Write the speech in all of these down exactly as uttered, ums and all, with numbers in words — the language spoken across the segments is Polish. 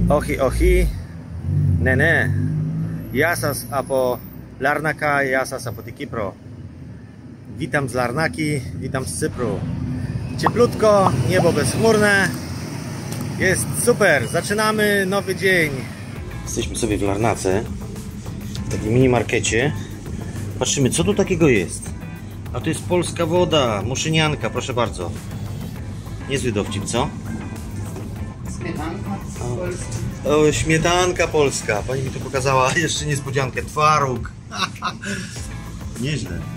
Ohi, ohi, ne, ne. Jasas apo Larnaka, jasas apo Kipro. Witam z Larnaki, witam z Cypru. Cieplutko, niebo bezchmurne. Jest super, zaczynamy nowy dzień. Jesteśmy sobie w Larnace, w takim mini markecie. Patrzymy, co tu takiego jest. A to jest polska woda, muszynianka, proszę bardzo. Niezły dowcip, co? Śmietanka polska. O, śmietanka polska. Pani mi tu pokazała jeszcze niespodziankę. Twaróg. Nieźle.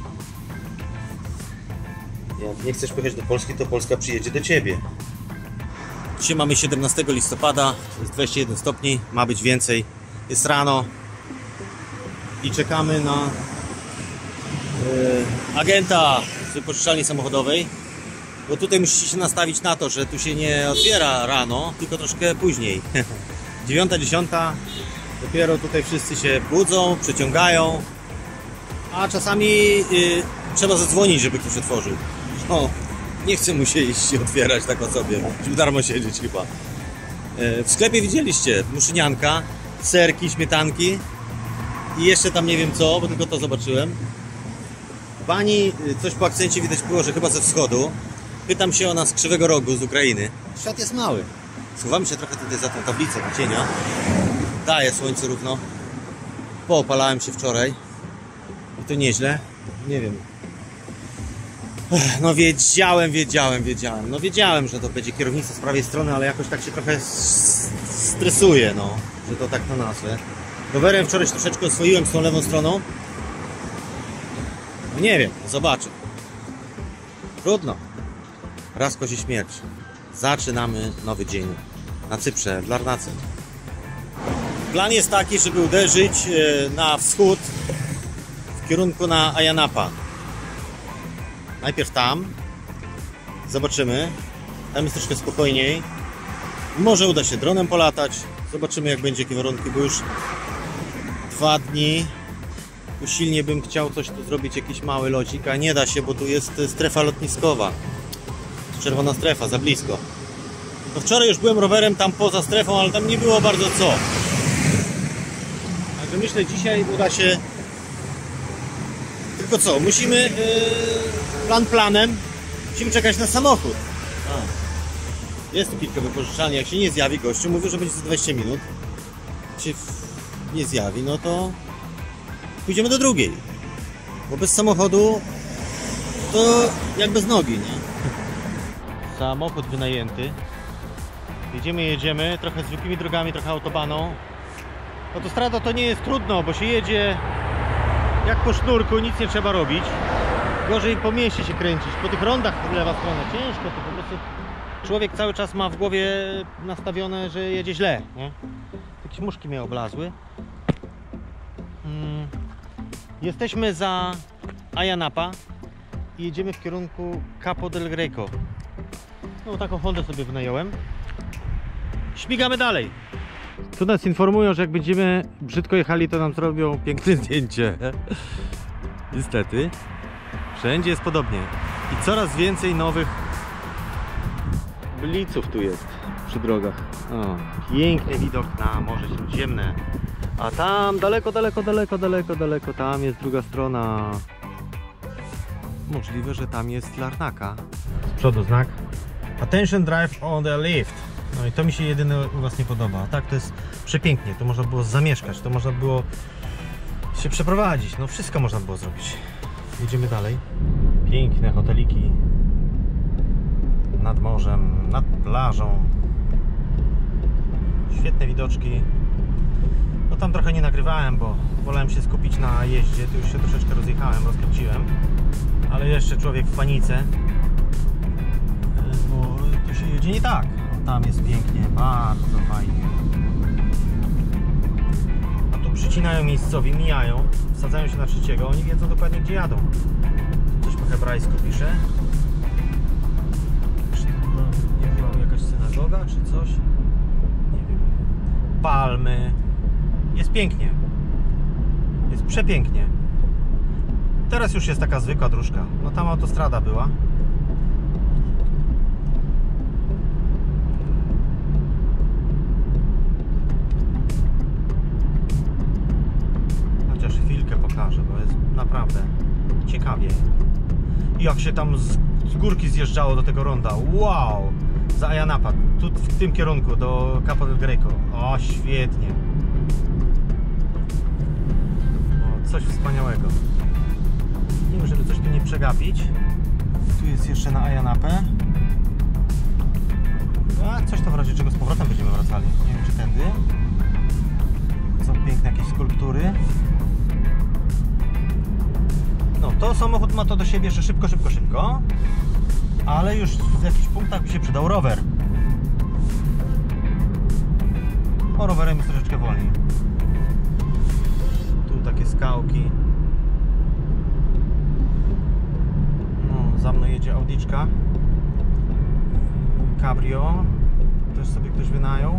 Jak nie chcesz pojechać do Polski, to Polska przyjedzie do ciebie. Dzisiaj mamy siedemnastego listopada, jest dwadzieścia jeden stopni, ma być więcej. Jest rano i czekamy na yy, agenta z wypożyczalni samochodowej. Bo tutaj musicie się nastawić na to, że tu się nie otwiera rano, tylko troszkę później. Dziewiąta, dziesiąta. Dopiero tutaj wszyscy się budzą, przeciągają. A czasami yy, trzeba zadzwonić, żeby ktoś otworzył. No, nie chce mu się iść i otwierać tak o sobie. Żeby darmo siedzieć chyba. Yy, w sklepie widzieliście muszynianka, serki, śmietanki. I jeszcze tam nie wiem co, bo tylko to zobaczyłem. Pani, coś po akcencie widać było, że chyba ze wschodu. Pytam się o nas z Krzywego Rogu, z Ukrainy. Świat jest mały. Schowamy się trochę tutaj za tą tablicę na cienia. Daje słońce równo. Poopalałem się wczoraj. I to nieźle. Nie wiem. No wiedziałem, wiedziałem, wiedziałem. No wiedziałem, że to będzie kierownica z prawej strony, ale jakoś tak się trochę stresuje, no. Że to tak na nazwę. Rowerem wczoraj się troszeczkę oswoiłem z tą lewą stroną. No nie wiem, zobaczę. Trudno. Raz kozi śmierć. Zaczynamy nowy dzień na Cyprze, w Larnace. Plan jest taki, żeby uderzyć na wschód w kierunku na Ayia Napa. Najpierw tam. Zobaczymy. Tam jest troszkę spokojniej. Może uda się dronem polatać. Zobaczymy, jak będzie jakie warunki, bo już dwa dni usilnie bym chciał coś tu zrobić, jakiś mały locik, a nie da się, bo tu jest strefa lotniskowa. Czerwona strefa, za blisko. No wczoraj już byłem rowerem tam poza strefą, ale tam nie było bardzo co. Także myślę, dzisiaj uda się. Tylko co, musimy yy, plan planem, musimy czekać na samochód. A. Jest tu kilka wypożyczalni, jak się nie zjawi gościu, mówił, że będzie za dwadzieścia minut. Jak się nie zjawi, no to pójdziemy do drugiej. Bo bez samochodu to jak bez nogi, nie? Samochód wynajęty. Jedziemy, jedziemy, trochę zwykłymi drogami, trochę autobaną. Autostrada to nie jest trudno, bo się jedzie jak po sznurku, nic nie trzeba robić. Gorzej po mieście się kręcić, po tych rondach lewa strona, ciężko to po prostu. Człowiek cały czas ma w głowie nastawione, że jedzie źle, nie? Jakieś muszki mnie oblazły. Hmm. Jesteśmy za Ayia Napa i jedziemy w kierunku Capo del Greco. No taką Hondę sobie wynająłem. Śmigamy dalej. Tu nas informują, że jak będziemy brzydko jechali, to nam zrobią piękne zdjęcie. Niestety. Wszędzie jest podobnie. I coraz więcej nowych bliców tu jest przy drogach. O, piękny widok na Morze Śródziemne. A tam daleko, daleko, daleko, daleko, daleko, tam jest druga strona. Możliwe, że tam jest Larnaka. Z przodu znak Attention drive on the left. No i to mi się jedyne u was nie podoba. Tak, to jest przepięknie, to można było zamieszkać, to można było się przeprowadzić, no wszystko można było zrobić. Jedziemy dalej. Piękne hoteliki nad morzem, nad plażą. Świetne widoczki. No tam trochę nie nagrywałem, bo wolałem się skupić na jeździe. Tu już się troszeczkę rozjechałem, rozkręciłem. Ale jeszcze człowiek w panice, bo tu się jedzie nie tak. Tam jest pięknie, bardzo fajnie. A tu przycinają miejscowi, mijają, wsadzają się na trzeciego. Oni wiedzą dokładnie, gdzie jadą. Coś po hebrajsku pisze. No, nie była jakaś synagoga czy coś? Nie wiem. Palmy. Jest pięknie. Jest przepięknie. Teraz już jest taka zwykła dróżka. No tam autostrada była. naprawdę ciekawie. Jak się tam z, z górki zjeżdżało do tego ronda. Wow! Za Ayia Napa, tu w tym kierunku do Cabo del Greco. O, świetnie. O, coś wspaniałego. Nie wiem, żeby coś tu nie przegapić. Tu jest jeszcze na Ayia Napę. A coś to w razie czego z powrotem będziemy wracali. Nie wiem, czy tędy. Są piękne jakieś skulptury. No, to samochód ma to do siebie, że szybko, szybko, szybko. Ale już w jakichś punktach by się przydał rower. O, rowerem jest troszeczkę wolniej. Tu takie skałki. No, za mną jedzie Audiczka Cabrio. Też sobie ktoś wynajął.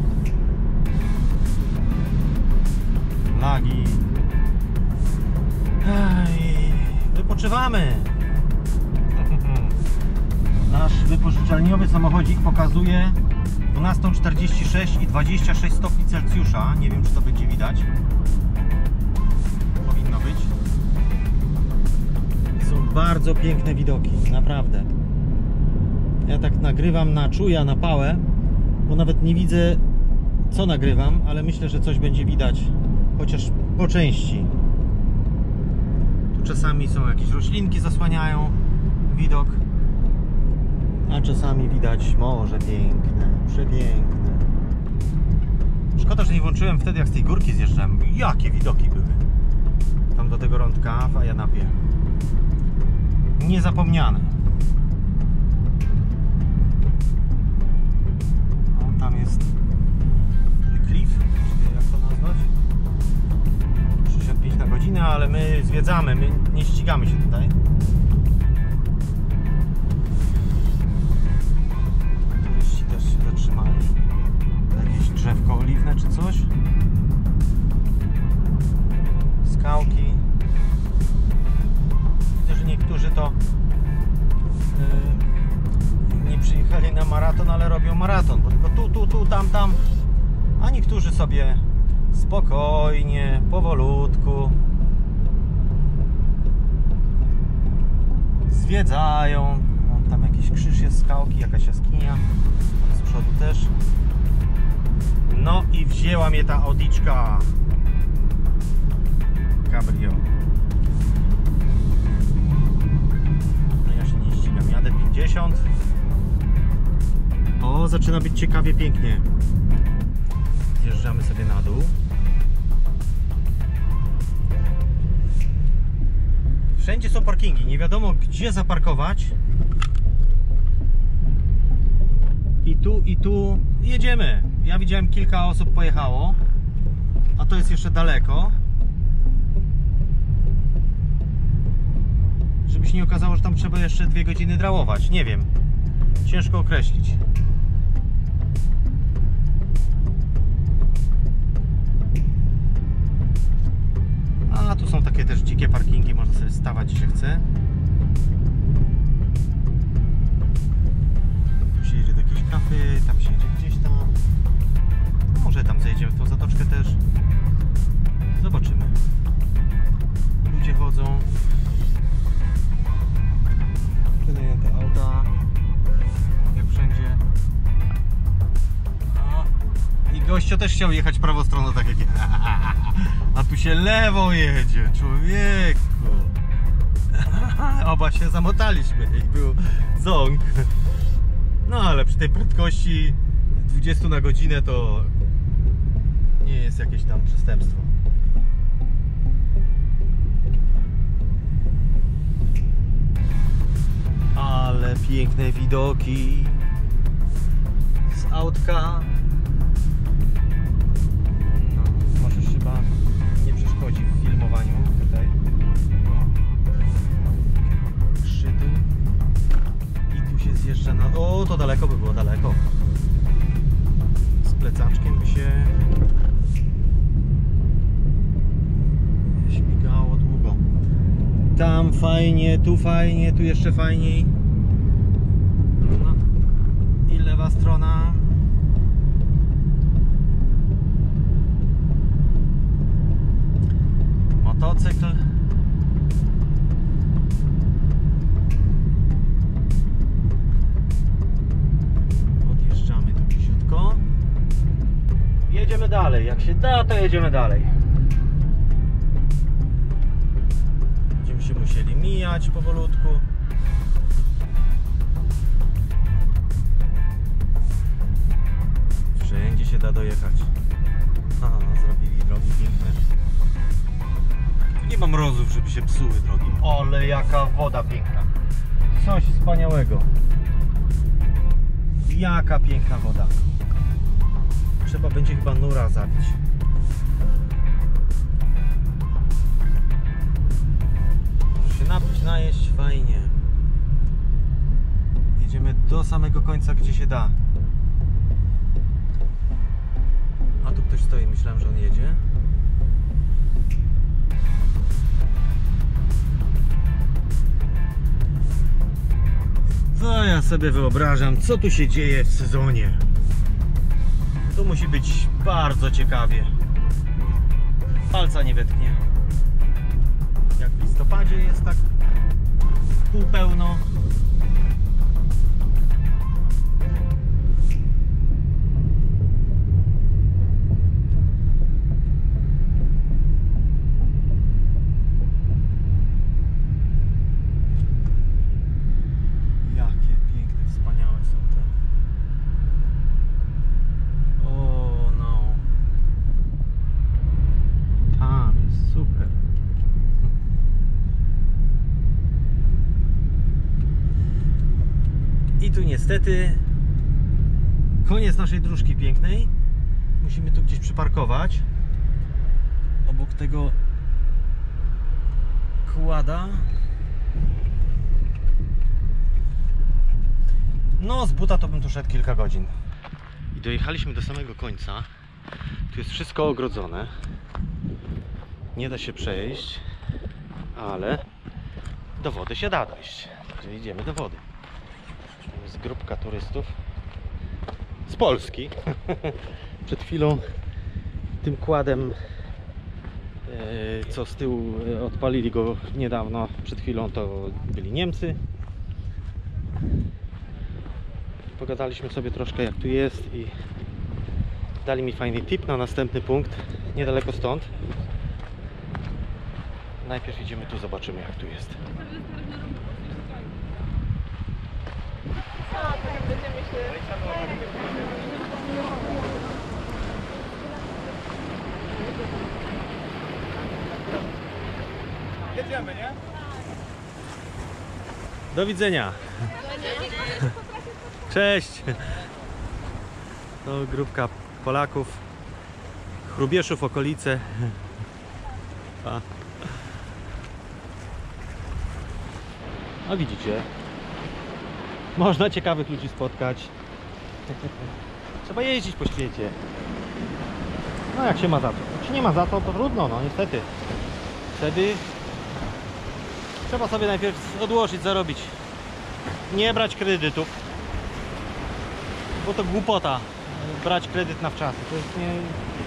Lagi. Ej, wypoczywamy. Nasz wypożyczalniowy samochodzik pokazuje dwunastą czterdzieści sześć i dwadzieścia sześć stopni Celsjusza. Nie wiem, czy to będzie widać. Powinno być. Są bardzo piękne widoki, naprawdę. Ja tak nagrywam na czuja, na pałę, bo nawet nie widzę, co nagrywam, ale myślę, że coś będzie widać, chociaż po części. Tu czasami są jakieś roślinki, zasłaniają widok, a czasami widać morze piękne, przepiękne. Szkoda, że nie włączyłem wtedy, jak z tej górki zjeżdżałem. Jakie widoki były tam do tego rądka w Ayia Napie. Niezapomniane. O, tam jest ten cliff, czy jak to nazwać? sześćdziesiąt pięć na godzinę, ale my zwiedzamy, my nie ścigamy się tutaj. Turyści też się zatrzymali. Jakieś drzewko oliwne czy coś. Skałki. Widzę, że niektórzy to yy, nie przyjechali na maraton, ale robią maraton, bo tylko tu, tu, tu, tam, tam. A niektórzy sobie spokojnie, powolutku zwiedzają. Won tam jakiś krzyż jest, skałki, jakaś jaskinia. Tam z przodu też. No i wzięła mnie ta Audiczka Cabrio. No ja się nie ścigam, jadę pięćdziesiąt. O, zaczyna być ciekawie, pięknie. Zjeżdżamy sobie na dół. Wszędzie są parkingi, nie wiadomo gdzie zaparkować. I tu, i tu jedziemy. Ja widziałem, kilka osób pojechało, a to jest jeszcze daleko. Żeby się nie okazało, że tam trzeba jeszcze dwie godziny drałować. Nie wiem. Ciężko określić. A tu są takie też dzikie parkingi, można sobie stawać, gdzie się chce. Tu się jedzie do jakiejś kafy, tam się jedzie gdzieś tam. Może tam zajedziemy w tą zatoczkę też. Zobaczymy. Ludzie chodzą. Wynajęte auta. Jak wszędzie. O. I gościo też chciał jechać prawą stroną, tak jak ja. A tu się lewo jedzie, człowieku. Oba się zamotaliśmy i był ząg. No ale przy tej prędkości dwudziestu na godzinę to nie jest jakieś tam przestępstwo. Ale piękne widoki z autka. No, może chyba nie przeszkodzi w filmowaniu tutaj. Szczytu. I tu się zjeżdża na... O, to daleko by było, daleko. Z plecaczkiem by się śmigało długo. Tam fajnie, tu fajnie, tu jeszcze fajniej. No. I lewa strona. Motocykl. jedziemy dalej. Jak się da, to jedziemy dalej. Będziemy się musieli mijać powolutku. Wszędzie się da dojechać. Aha, no, zrobili drogi piękne. Nie ma mrozów, żeby się psuły drogi. Ale jaka woda piękna. Coś wspaniałego. Jaka piękna woda. Trzeba będzie chyba nura zabić. Może się napić, najeść, fajnie. Jedziemy do samego końca, gdzie się da. A tu ktoś stoi, myślałem, że on jedzie. Co ja sobie wyobrażam, co tu się dzieje w sezonie. Tu musi być bardzo ciekawie. Palca nie wetknie. Jak w listopadzie jest tak półpełno. I tu niestety koniec naszej dróżki pięknej. Musimy tu gdzieś przyparkować obok tego kłada. No z buta to bym tu szedł kilka godzin. I dojechaliśmy do samego końca. Tu jest wszystko ogrodzone. Nie da się przejść, ale do wody się da dojść. Także idziemy do wody. Jest grupka turystów z Polski. Przed chwilą tym kładem, co z tyłu odpalili go niedawno, przed chwilą to byli Niemcy. Pogadaliśmy sobie troszkę, jak tu jest, i dali mi fajny tip na następny punkt niedaleko stąd. Najpierw idziemy tu, zobaczymy, jak tu jest. Jedziemy, nie? Do widzenia. Cześć. To grupka Polaków, Chrubieszów, okolice. A. A widzicie, można ciekawych ludzi spotkać. Trzeba jeździć po świecie. No jak się ma za to? Jak się nie ma za to, to trudno, no niestety. Wtedy trzeba sobie najpierw odłożyć, zarobić. Nie brać kredytów, bo to głupota brać kredyt na wczasy. To jest nie...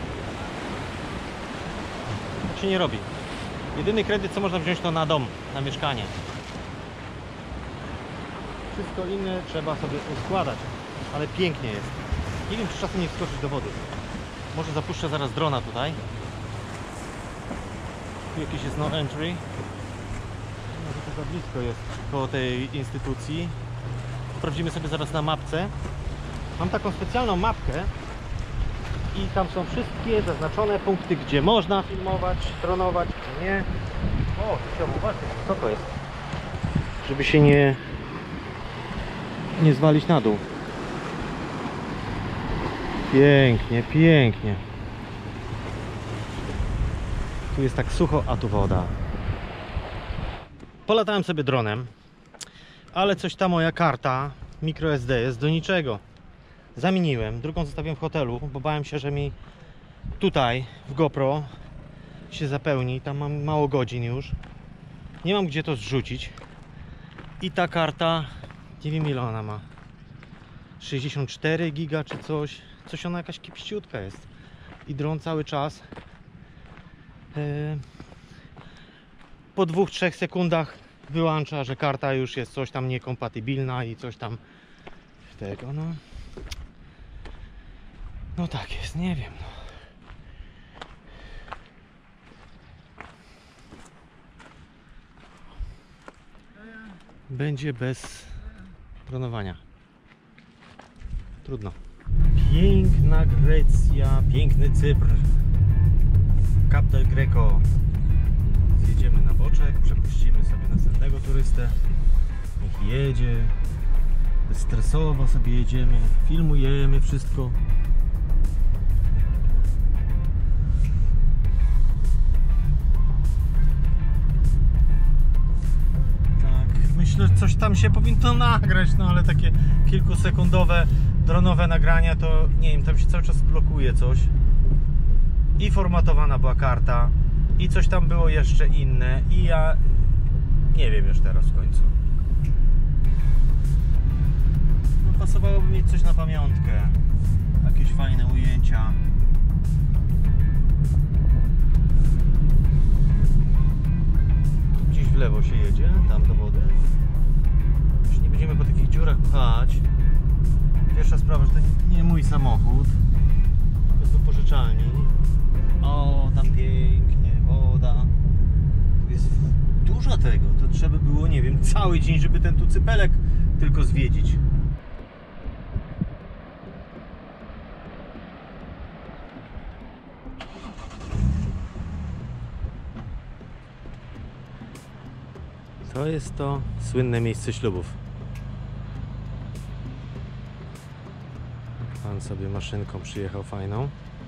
Tak się nie robi. Jedyny kredyt, co można wziąć, to na dom, na mieszkanie. Wszystko inne trzeba sobie uskładać, ale pięknie jest. Nie wiem, czy czasem nie wskoczyć do wody. Może zapuszczę zaraz drona tutaj. Tu jakiś jest no entry. Może to za blisko jest koło tej instytucji. Sprawdzimy sobie zaraz na mapce. Mam taką specjalną mapkę i tam są wszystkie zaznaczone punkty, gdzie można filmować, dronować, czy nie. O, tu się uważać, co to jest? Żeby się nie nie zwalić na dół. Pięknie, pięknie. Tu jest tak sucho, a tu woda. Polatałem sobie dronem, ale coś ta moja karta microSD jest do niczego. Zamieniłem, drugą zostawiłem w hotelu, bo bałem się, że mi tutaj w GoPro się zapełni. Tam mam mało godzin już. Nie mam gdzie to zrzucić. I ta karta, nie wiem ile ona ma, sześćdziesiąt cztery giga czy coś. Coś ona jakaś kipściutka jest. I dron cały czas yy, po dwóch, trzech sekundach wyłącza, że karta już jest coś tam niekompatybilna i coś tam tego, no. No tak jest, nie wiem, no. będzie bez dronowania. Trudno. Piękna Grecja, piękny Cypr. Cap del Greco. Zjedziemy na boczek, przepuścimy sobie następnego turystę. Niech jedzie. Bezstresowo sobie jedziemy, filmujemy wszystko. Tak, myślę, że coś tam się powinno nagrać, no ale takie kilkusekundowe dronowe nagrania to nie wiem, tam się cały czas blokuje coś. I formatowana była karta, i coś tam było jeszcze inne, i ja nie wiem już teraz w końcu. No, pasowałoby mieć coś na pamiątkę, jakieś fajne ujęcia. Gdzieś w lewo się jedzie, tam do wody. Już nie będziemy po takich dziurach pchać. Pierwsza sprawa, że to nie, nie mój samochód, to jest wypożyczalni. O, tam pięknie, woda. Tu jest dużo tego, to trzeba było, nie wiem, cały dzień, żeby ten tu cypelek tylko zwiedzić. To jest to słynne miejsce ślubów. Pan sobie maszynką przyjechał fajną.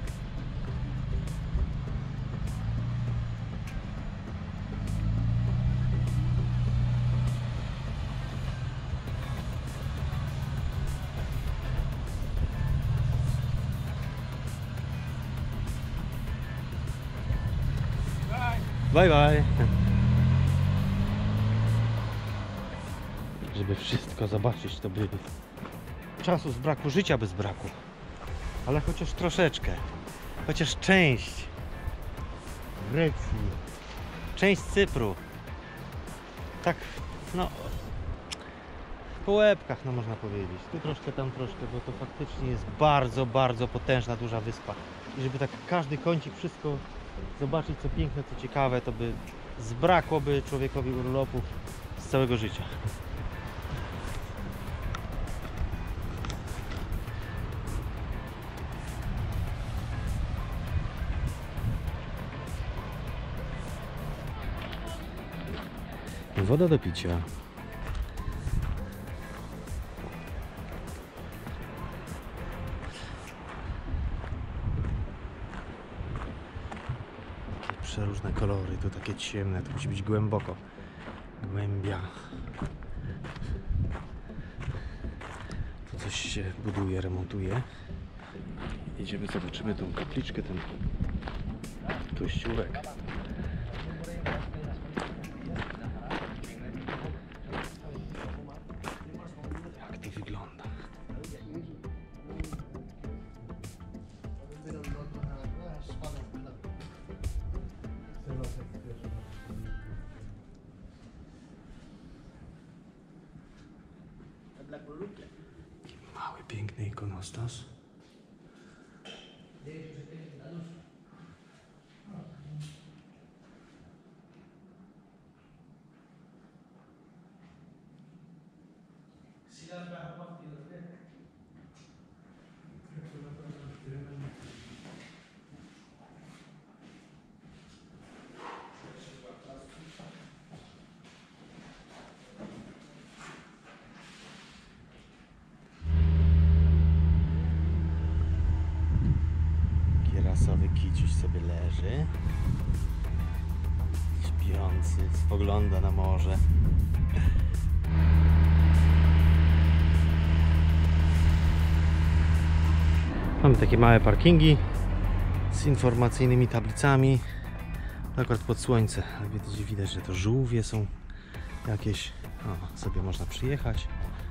Bye bye. Żeby wszystko zobaczyć, to by czasu z braku, życia bez braku. Ale chociaż troszeczkę, chociaż część Grecji, część Cypru. Tak, no, po łebkach, no można powiedzieć. Tu troszkę, tam troszkę, bo to faktycznie jest bardzo, bardzo potężna, duża wyspa. I żeby tak każdy kącik, wszystko zobaczyć, co piękne, co ciekawe, to by zbrakłoby człowiekowi urlopów z całego życia. Woda do picia. Przeróżne kolory, tu takie ciemne, to musi być głęboko. Głębia. Tu coś się buduje, remontuje. Jedziemy, zobaczymy tą kapliczkę, ten kościółek. Jak to wygląda? Mały, piękny ikonostas. Kirasowy kiciuś sobie leży, śpiący, spogląda na morze. Mamy takie małe parkingi z informacyjnymi tablicami, akurat pod słońce, ale widać, widać, że to żółwie są jakieś. O, sobie można przyjechać.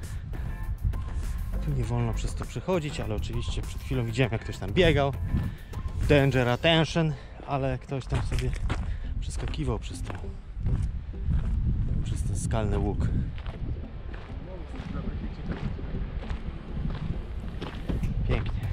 Tu nie wolno przez to przechodzić, ale oczywiście przed chwilą widziałem, jak ktoś tam biegał. Danger attention, ale ktoś tam sobie przeskakiwał przez to, przez ten skalny łuk. Pięknie.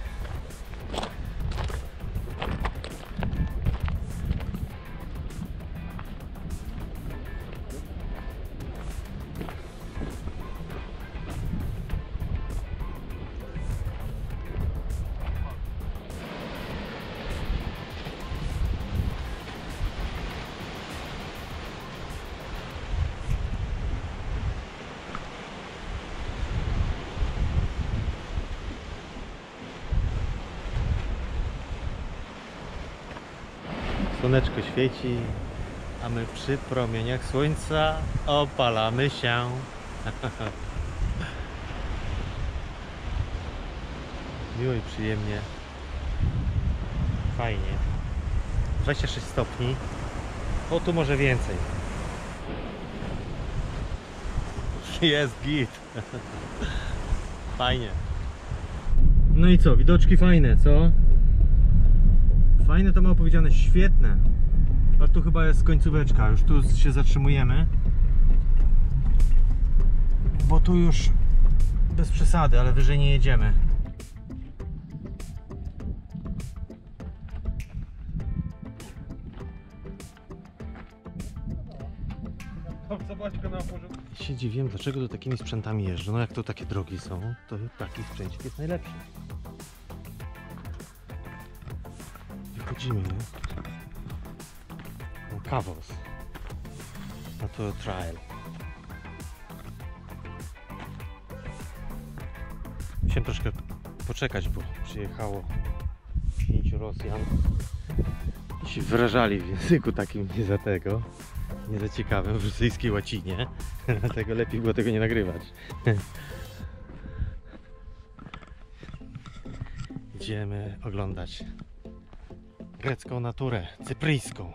Słoneczko świeci, a my przy promieniach słońca opalamy się. Miło i przyjemnie. Fajnie. dwadzieścia sześć stopni. O, tu może więcej. Jest git. Fajnie. No i co? Widoczki fajne, co? Fajne to mało powiedziane, świetne. A tu chyba jest końcóweczka, już tu się zatrzymujemy. Bo tu już bez przesady, ale wyżej nie jedziemy. Ja się dziwię, dlaczego tu takimi sprzętami jeżdżą. No jak to takie drogi są, to taki sprzęcik jest najlepszy. Wychodzimy, nie? No, Kavos. No to trial. Musiałem troszkę poczekać, bo przyjechało pięciu Rosjan i się wyrażali w języku takim nie za tego. Nie za ciekawym, w rosyjskiej łacinie. Dlatego lepiej było tego nie nagrywać. Idziemy oglądać grecką naturę, cypryjską.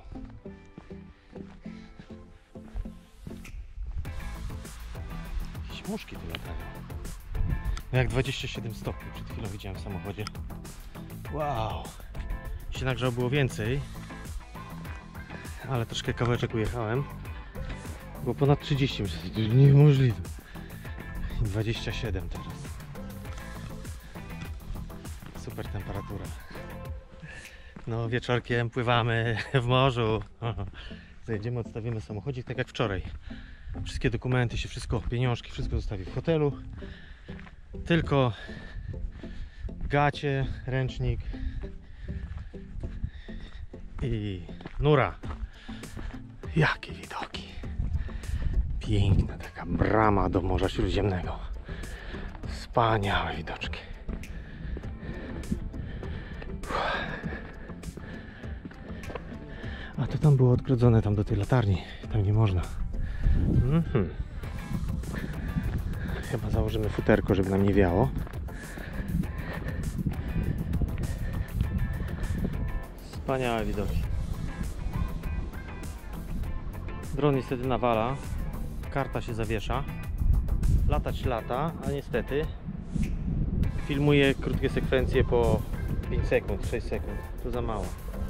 Jakieś muszki tu latają. No jak dwadzieścia siedem stopni przed chwilą widziałem w samochodzie. Wow! Się nagrzało było więcej. Ale troszkę kawałeczek ujechałem. Było ponad trzydzieści, myślę, to jest niemożliwe. dwadzieścia siedem teraz. Super temperatura. No wieczorkiem pływamy w morzu. Zajedziemy, odstawimy samochodzik tak jak wczoraj. Wszystkie dokumenty się, wszystko, pieniążki, wszystko zostawi w hotelu. Tylko gacie, ręcznik i nura. Jakie widoki! Piękna taka brama do Morza Śródziemnego. Wspaniałe widoczki. A to tam było odgrodzone, tam do tej latarni. Tam nie można. Mhm. Chyba założymy futerko, żeby nam nie wiało. Wspaniałe widoki. Dron niestety nawala. Karta się zawiesza. Latać lata, a niestety filmuje krótkie sekwencje po pięć sekund, sześć sekund. To za mało.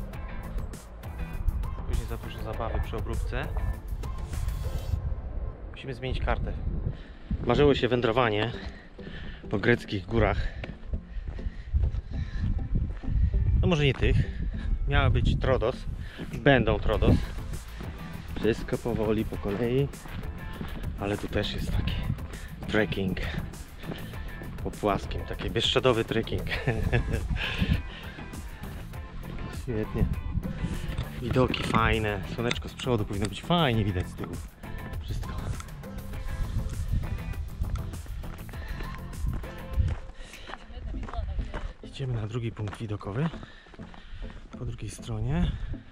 Później za dużo zabawy przy obróbce. Musimy zmienić kartę. Marzyło się wędrowanie po greckich górach. No może nie tych. Miała być Trodos. Będą Trodos. Wszystko powoli, po kolei. Ale tu też jest taki trekking po płaskim, taki bieszczadowy trekking. Świetnie. Widoki fajne. Słoneczko z przodu, powinno być fajnie widać z tyłu. Wszystko. Idziemy na drugi punkt widokowy. Po drugiej stronie.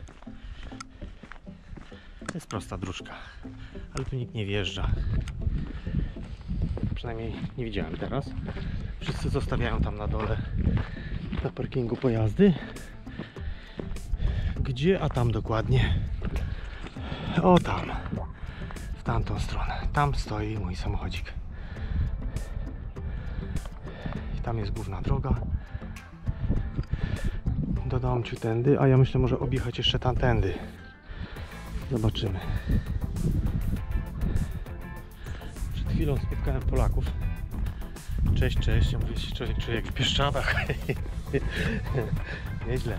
To jest prosta dróżka, ale tu nikt nie wjeżdża. Przynajmniej nie widziałem teraz. Wszyscy zostawiają tam na dole na parkingu pojazdy. Gdzie? A tam dokładnie. O tam. W tamtą stronę. Tam stoi mój samochodzik. I tam jest główna droga. Do domciu tędy, a ja myślę może objechać jeszcze tamtędy. Zobaczymy. Przed chwilą spotkałem Polaków. Cześć, cześć. Ja mówię, się człowiek czuje jak w Bieszczadach. Nieźle.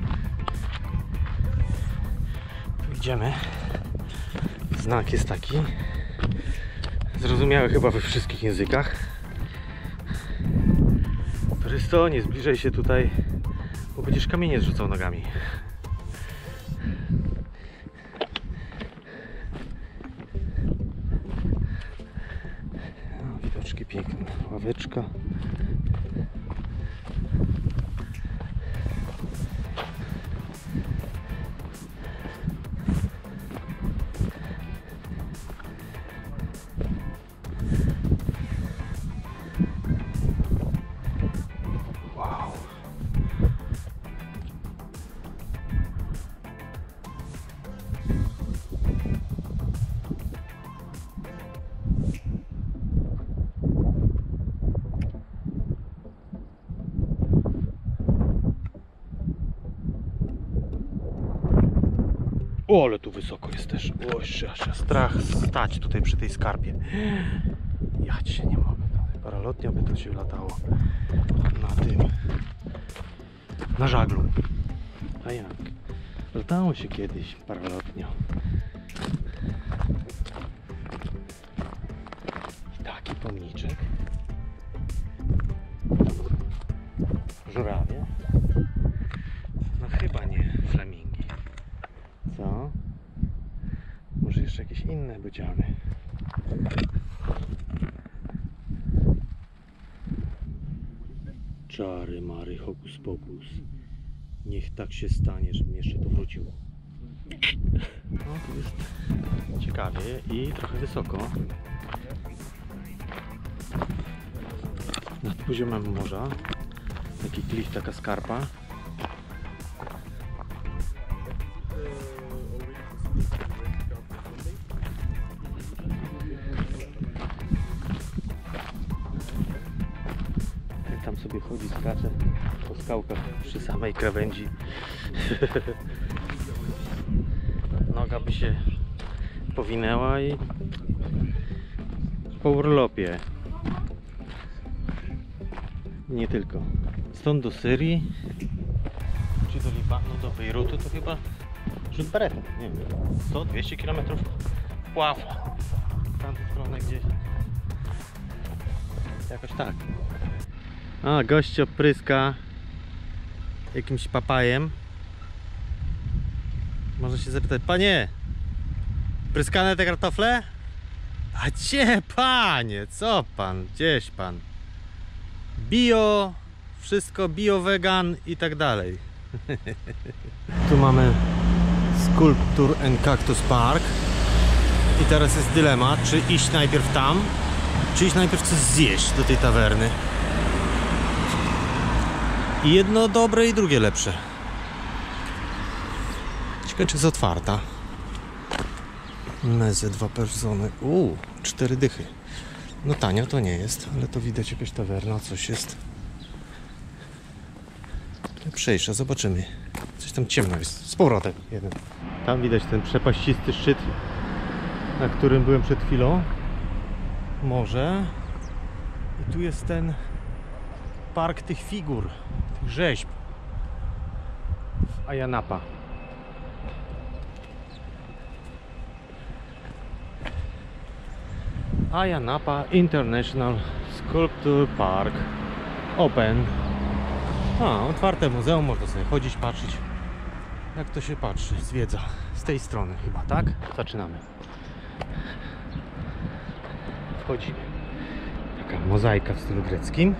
Tu idziemy. Znak jest taki. Zrozumiały chyba we wszystkich językach. Turysto, nie zbliżaj się tutaj, bo będziesz kamienie zrzucał nogami. No, widoczki piękne. Ławeczka. O, ale tu wysoko jest też. O, aż strach stać tutaj przy tej skarpie. Ja cię nie mogę. Paralotnio by to się latało na tym, na żaglu. A jak? Latało się kiedyś paralotnio. I taki pomniczek. Żurawie? No chyba nie flamingi. Co? Może jeszcze jakieś inne bociany. Czary mary, hokus pokus. Niech tak się stanie, żebym jeszcze tu wrócił. No tu jest ciekawie i trochę wysoko. Nad poziomem morza. Taki klif, taka skarpa. Jak tam sobie chodzi, skacze po skałkach przy samej krawędzi. Noga by się powinęła i po urlopie. Nie tylko. Stąd do Syrii, czy do Libanu, do Bejrutu to chyba rzut beretem, nie wiem, sto dwieście kilometrów wpław w tamtą stronę gdzieś. Jakoś tak. A, gość opryska jakimś papajem. Można się zapytać, panie, pryskane te kartofle? A gdzie, panie? Co pan? Gdzieś pan? Bio, wszystko bio, vegan i tak dalej. Tu mamy Sculpture and Cactus Park. I teraz jest dylemat, czy iść najpierw tam, czy iść najpierw coś zjeść do tej tawerny. I jedno dobre i drugie lepsze. Ciekawe, czy jest otwarta. Meze dwa persony. Uuu, cztery dychy. No tanio to nie jest, ale to widać jakaś tawerna, coś jest. Przejścia, zobaczymy. Coś tam ciemno jest. Z powrotem jeden. Tam widać ten przepaścisty szczyt, na którym byłem przed chwilą. Morze. I tu jest ten park tych figur, tych rzeźb w Ayia Napa. Ayia Napa International Sculpture Park Open. A, otwarte muzeum, można sobie chodzić, patrzeć jak to się patrzy, zwiedza. Z tej strony chyba, tak? Zaczynamy. Wchodzimy. Taka mozaika w stylu greckim.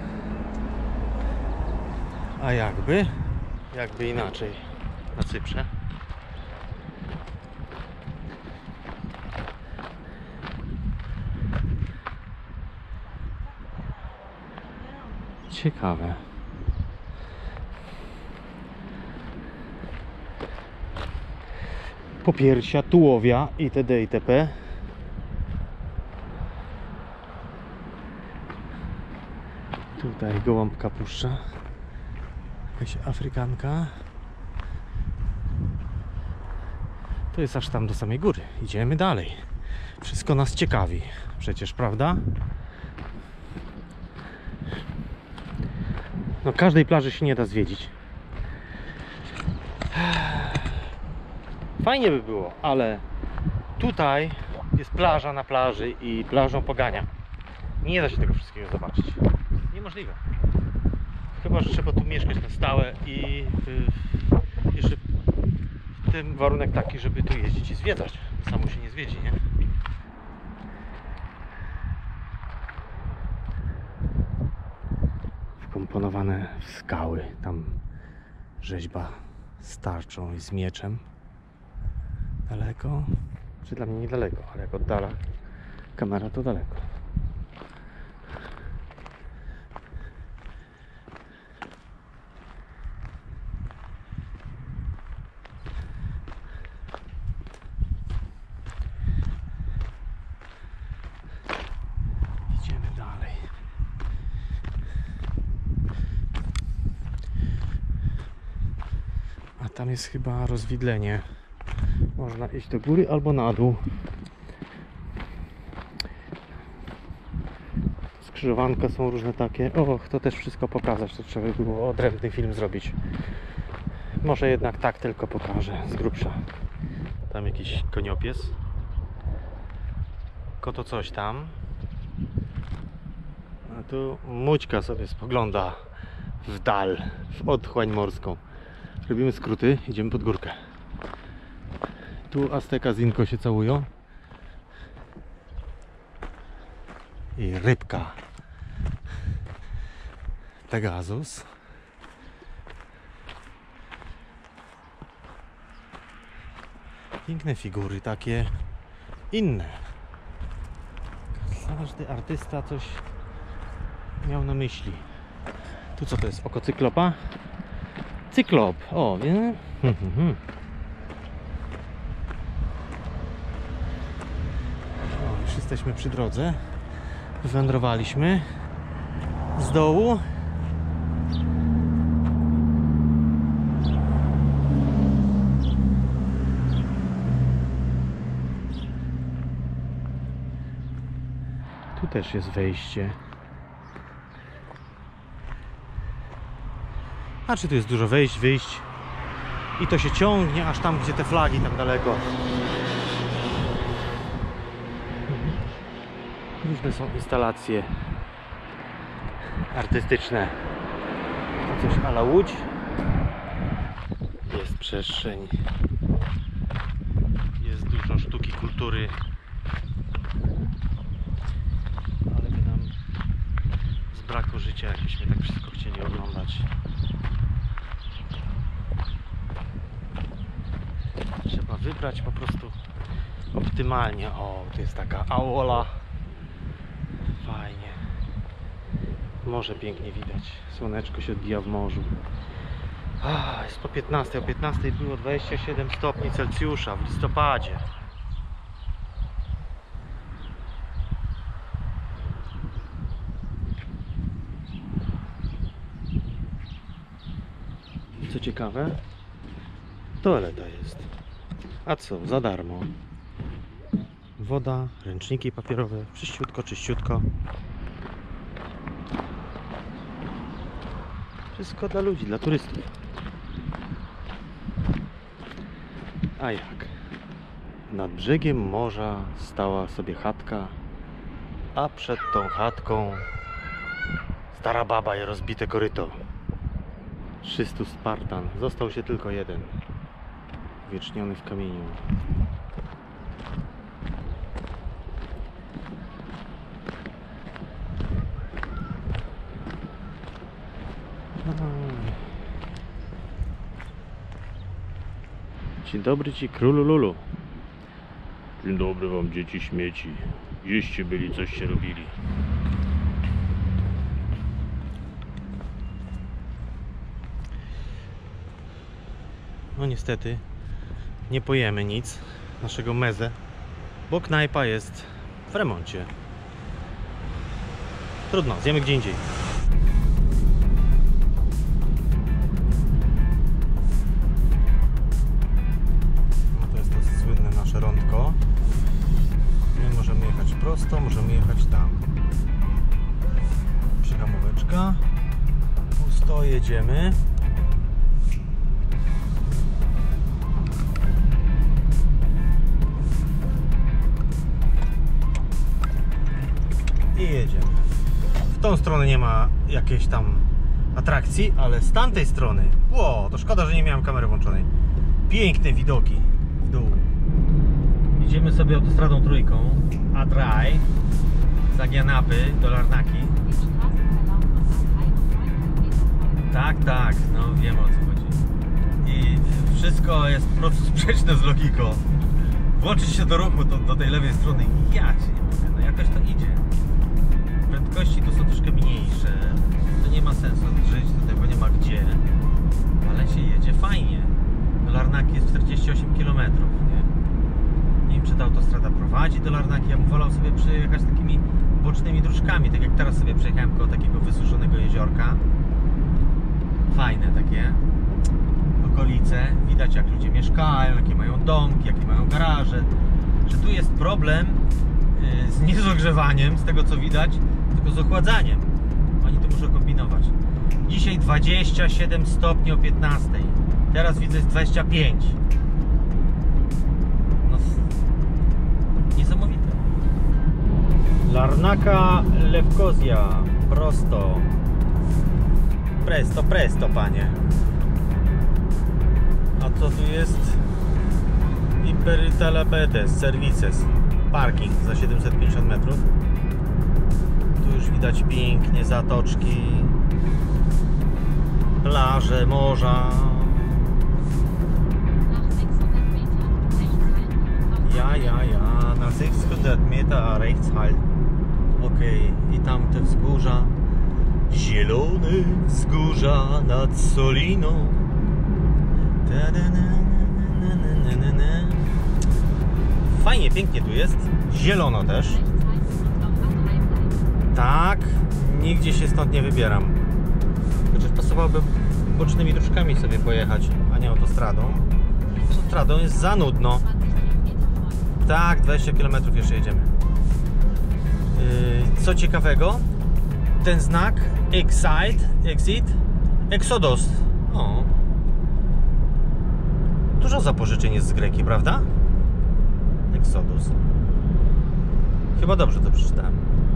A jakby, jakby inaczej na Cyprze. Ciekawe. Popiersia, tułowia itd. itp. Tutaj gołąbka puszcza. Jakaś Afrykanka. To jest aż tam do samej góry. Idziemy dalej. Wszystko nas ciekawi. Przecież, prawda? No każdej plaży się nie da zwiedzić. Fajnie by było, ale tutaj jest plaża na plaży i plażą pogania. Nie da się tego wszystkiego zobaczyć. Niemożliwe. Chyba że trzeba tu mieszkać na stałe i yy, jeszcze w tym warunek taki, żeby tu jeździć i zwiedzać. Samo się nie zwiedzi, nie? Wkomponowane w skały. Tam rzeźba z tarczą i z mieczem. Daleko? Czy dla mnie niedaleko, ale jak oddala kamera, to daleko. Idziemy dalej. A tam jest chyba rozwidlenie Można iść do góry albo na dół. Skrzyżowanka są różne takie. Och, to też wszystko pokazać. To trzeba by było odrębny film zrobić. Może jednak tak tylko pokażę z grubsza. Tam jakiś koniopies. Koto coś tam. A tu Mućka sobie spogląda w dal, w otchłań morską. Robimy skróty, idziemy pod górkę. Tu Azteka z Inko się całują. I rybka. Pegasus. Piękne figury, takie inne. Każdy artysta coś miał na myśli. Tu co to jest? Oko cyklopa? Cyklop! O, wie? O, już jesteśmy przy drodze. Wywędrowaliśmy z dołu. Tu też jest wejście. A czy tu jest dużo wejść, wyjść i to się ciągnie aż tam, gdzie te flagi tak daleko. Różne są instalacje artystyczne. To coś a la Łódź. Jest przestrzeń. Jest dużo sztuki, kultury. Ale by nam z braku życia, jakbyśmy tak wszystko chcieli oglądać. Trzeba wybrać po prostu optymalnie. O, to jest taka aula. Fajnie. Morze pięknie widać. Słoneczko się odbija w morzu. A, jest po piętnastej. O piętnastej było dwadzieścia siedem stopni Celsjusza w listopadzie. Co ciekawe, toaleta jest. A co? Za darmo. Woda, ręczniki papierowe, czyściutko, czyściutko. Wszystko dla ludzi, dla turystów. A jak? Nad brzegiem morza stała sobie chatka, a przed tą chatką stara baba i rozbite koryto. trzystu Spartan. Został się tylko jeden. Uwieczniony w kamieniu. Dzień dobry ci, królu Lulu. Dzień dobry wam, dzieci śmieci. Gdzieście byli, coście robili. No niestety nie pojemy nic naszego meze, bo knajpa jest w remoncie. Trudno, zjemy gdzie indziej. No to jest to słynne nasze rondko. My możemy jechać prosto, możemy jechać tam. Przyhamóweczka. Pusto, jedziemy. I jedziemy. W tą stronę nie ma jakiejś tam atrakcji, ale z tamtej strony, ło, to szkoda, że nie miałem kamery włączonej. Piękne widoki w dół. Idziemy sobie autostradą trójką A drei z Agianapy do Larnaki. Tak, tak, no wiem o co chodzi. I wszystko jest po prostu sprzeczne z logiką. Włączyć się do ruchu do, do tej lewej strony i ja cię nie mogę, no jakoś to idzie. Prędkości tu są troszkę mniejsze, to nie ma sensu żyć tutaj, bo nie ma gdzie, ale się jedzie fajnie. Do Larnaki jest czterdzieści osiem kilometrów, nie? Nie wiem, czy ta autostrada prowadzi do Larnaki, ja bym wolał sobie przejechać takimi bocznymi dróżkami, tak jak teraz sobie przejechałem koło takiego wysuszonego jeziorka. Fajne takie okolice, widać widać, jak ludzie mieszkają, jakie mają domki, jakie mają garaże. Że tu jest problem z nie z ogrzewaniem, z tego co widać, tylko z ochładzaniem. Oni to muszą kombinować. Dzisiaj dwadzieścia siedem stopni o piętnastej. Teraz widzę jest dwadzieścia pięć. No, niesamowite. Larnaca Lewkozja. Prosto. Presto, presto, panie. A co tu jest? Iperitalabetes Services. Parking za siedemset pięćdziesiąt metrów. Tu już widać pięknie zatoczki, plaże, morza. Ja, ja, ja. Na sechshundert Meter rechts halt. Okej, i tamte wzgórza. Zielone wzgórza nad Soliną. Fajnie, pięknie tu jest. Zielono też. Tak, nigdzie się stąd nie wybieram. Chociaż pasowałoby bocznymi dróżkami sobie pojechać, a nie autostradą. Autostradą jest za nudno. Tak, dwadzieścia kilometrów jeszcze jedziemy. Yy, co ciekawego, ten znak Exit, Exit, Exodus. O. Dużo zapożyczeń jest z greki, prawda? Exodus. Chyba dobrze to przeczytałem.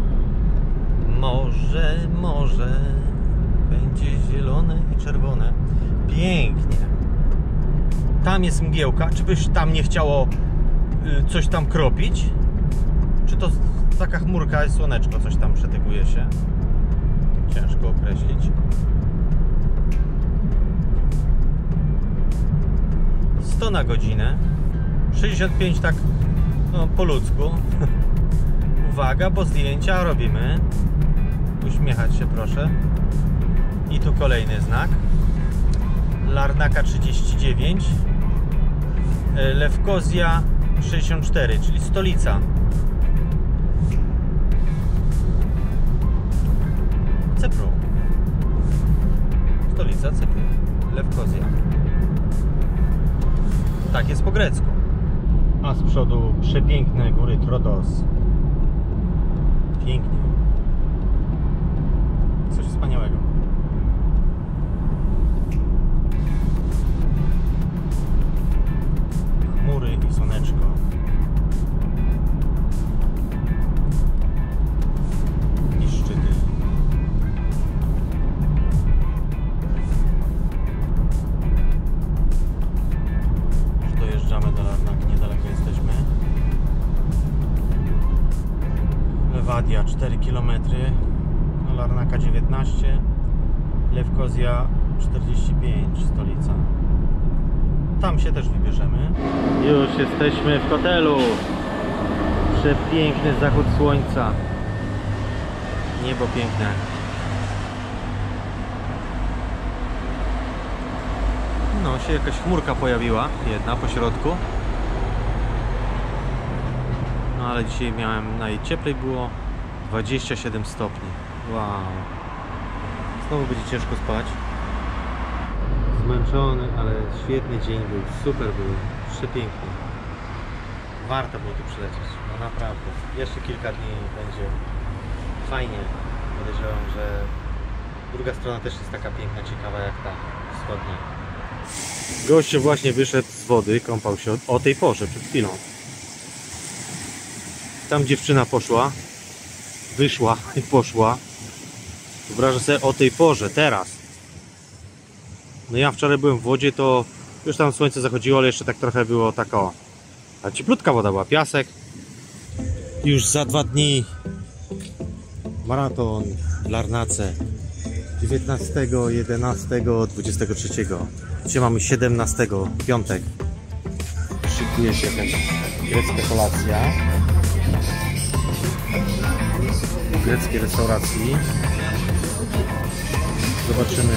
Morze, morze będzie zielone i czerwone. Pięknie. Tam jest mgiełka. Czy byś tam nie chciało y, coś tam kropić? Czy to taka chmurka i słoneczko coś tam przetyguje się? Ciężko określić. sto na godzinę. sześćdziesiąt pięć tak no, po ludzku. Uwaga, bo zdjęcia robimy. Uśmiechać się proszę. I tu kolejny znak. Larnaca trzydzieści dziewięć. Lewkozja sześćdziesiąt cztery, czyli stolica. Cypru. Stolica Cypru. Lewkozja. Tak jest po grecku. A z przodu przepiękne góry Trodos. Pięknie. Coś wspaniałego. Chmury i słoneczko. I szczyty. Już dojeżdżamy do Larnaki, niedaleko jesteśmy. Lewadia cztery kilometry. Larnaca dziewiętnaście, Lewkozja czterdzieści pięć, stolica. Tam się też wybierzemy. Już jesteśmy w hotelu. Przepiękny zachód słońca. Niebo piękne. No, się jakaś chmurka pojawiła, jedna po środku. No ale dzisiaj miałem, najcieplej było dwadzieścia siedem stopni. Wow. Znowu będzie ciężko spać. Zmęczony, ale świetny dzień był. Super był. Przepiękny. Warto było tu przylecieć. No naprawdę. Jeszcze kilka dni będzie fajnie. Podejrzewam, że druga strona też jest taka piękna, ciekawa jak ta wschodnia. Gościu właśnie wyszedł z wody, kąpał się o tej porze, przed chwilą. Tam dziewczyna poszła. Wyszła i poszła. Wyobrażę sobie o tej porze, teraz. No ja wczoraj byłem w wodzie, to już tam słońce zachodziło, ale jeszcze tak trochę było tak o. Ale cieplutka woda była, piasek. Już za dwa dni maraton w Larnace. dziewiętnastego, jedenastego, dwudziestego trzeciego. Dzisiaj mamy siedemnastego, piątek. Szykuje się jakaś grecka kolacja. W greckiej restauracji. Zobaczymy,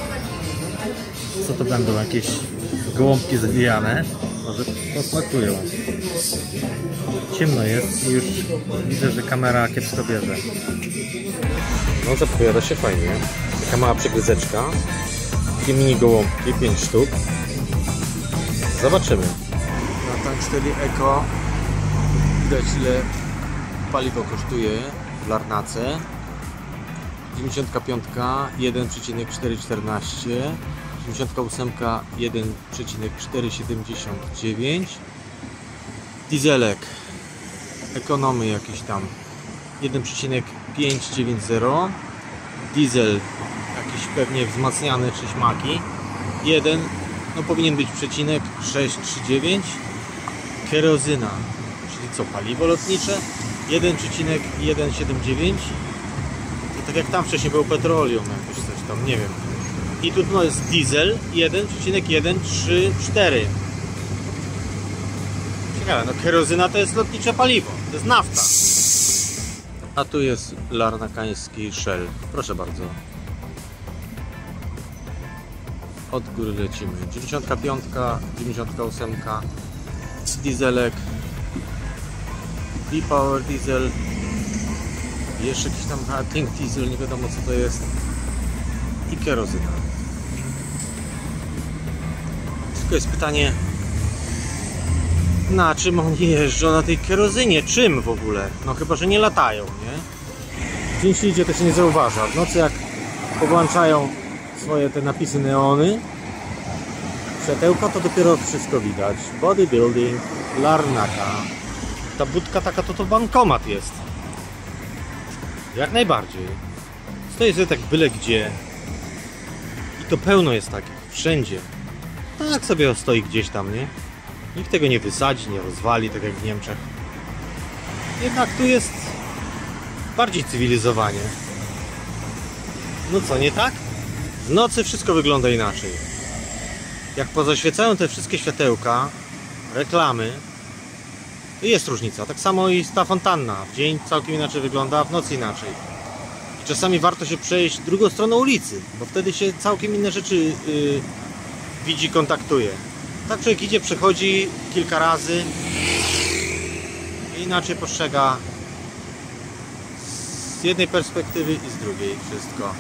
co to będą, jakieś gołąbki zawijane. Może posmakują. Ciemno jest i już widzę, że kamera kiepsko bierze. No zapowiada się fajnie. Taka mała przegryzeczka. Takie mini gołąbki, pięć sztuk. Zobaczymy. Na tanksteli Eko widać, ile paliwo kosztuje w Larnace. dziewięćdziesiątka pięć jeden przecinek cztery czternaście, dziewięćdziesiątka osiem jeden przecinek cztery siedemdziesiąt dziewięć, dieselek ekonomy jakiś tam jeden przecinek pięć dziewięćdziesiąt, diesel jakiś pewnie wzmacniany czy śmaki jeden, no powinien być przecinek sześć trzydzieści dziewięć, kerozyna, czyli co, paliwo lotnicze jeden przecinek jeden siedemdziesiąt dziewięć. Tak jak tam wcześniej był petroleum, jakoś coś tam, nie wiem. I tu no jest diesel jeden przecinek jeden trzy cztery. Ciekawe, no kerozyna to jest lotnicze paliwo, to jest nafta. A tu jest larnakański Shell. Proszę bardzo. Od góry lecimy. dziewięćdziesiątka pięć, dziewięćdziesiątka osiem, dieselek, B-Power diesel. Jeszcze jakiś tam tank diesel, nie wiadomo co to jest. I kerozyna. Tylko jest pytanie, na czym oni jeżdżą na tej kerozynie? Czym w ogóle? No chyba, że nie latają, nie? W dzień świcie to się nie zauważa. W nocy jak powłączają swoje te napisy neony, światełka, to dopiero wszystko widać. Bodybuilding, Larnaka. Ta budka taka to to bankomat jest. Jak najbardziej. Stoi sobie tak byle gdzie. I to pełno jest takich. Wszędzie. Tak sobie stoi gdzieś tam, nie? Nikt tego nie wysadzi, nie rozwali, tak jak w Niemczech. Jednak tu jest bardziej cywilizowanie. No co, nie tak? W nocy wszystko wygląda inaczej. Jak pozaświecają te wszystkie światełka, reklamy, to jest różnica. Tak samo i ta fontanna. W dzień całkiem inaczej wygląda, a w nocy inaczej. I czasami warto się przejść drugą stroną ulicy, bo wtedy się całkiem inne rzeczy yy, widzi, kontaktuje. Tak człowiek idzie, przechodzi kilka razy i inaczej postrzega z jednej perspektywy i z drugiej wszystko.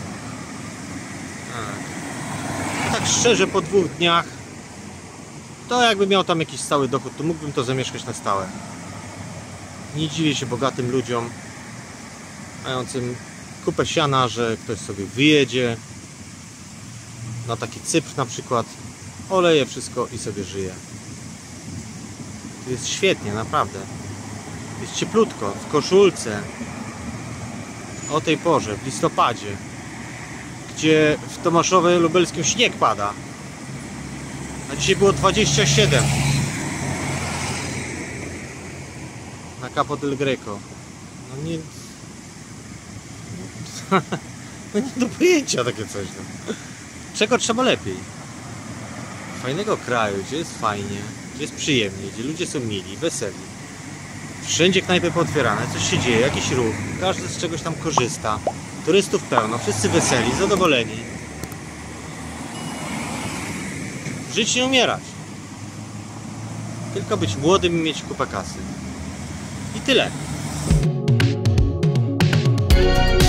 Tak, tak szczerze, po dwóch dniach to jakby miał tam jakiś stały dochód, to mógłbym to zamieszkać na stałe. Nie dziwię się bogatym ludziom mającym kupę siana, że ktoś sobie wyjedzie na taki Cypr na przykład, oleje wszystko i sobie żyje. To jest świetnie, naprawdę. Jest cieplutko, w koszulce o tej porze, w listopadzie, gdzie w Tomaszowie Lubelskim śnieg pada, a dzisiaj było dwadzieścia siedem na Capo del Greco. No nie... no nie do pojęcia takie coś. No. Czego trzeba lepiej? Fajnego kraju, gdzie jest fajnie, gdzie jest przyjemnie, gdzie ludzie są mili, weseli. Wszędzie knajpy pootwierane, coś się dzieje, jakiś ruch, każdy z czegoś tam korzysta. Turystów pełno, wszyscy weseli, zadowoleni. Żyć nie umierać. Tylko być młodym i mieć kupę kasy. I tyle.